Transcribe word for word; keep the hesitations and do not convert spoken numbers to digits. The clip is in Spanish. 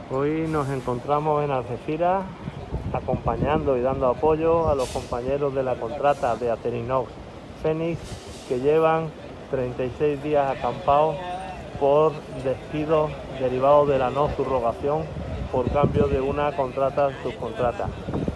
Hoy nos encontramos en Algeciras acompañando y dando apoyo a los compañeros de la contrata de Acerinox Fénix que llevan treinta y seis días acampados por despidos derivados de la no subrogación por cambio de una contrata a subcontrata.